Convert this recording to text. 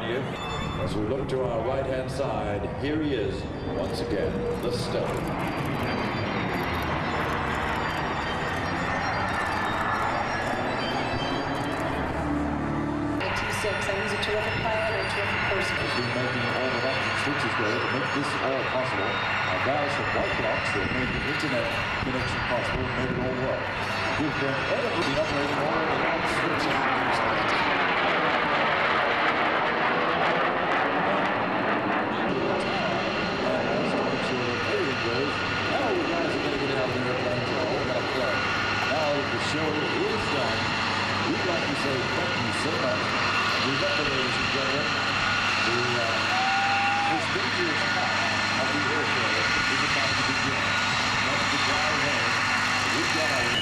you. As we look to our right-hand side, here he is, once again, the Stone. 86, and he's a terrific pilot and a terrific person. He's been making all the buttons and switches go to make this all possible. Our guys from White Blocks that made the internet connection possible and made it all work. We've been evidently operating all of the light switches. Show is done. We'd like to say thank you so much. Remember, ladies and gentlemen, the prestigious part of the airfield is about to begin. That's the drive home. We've got a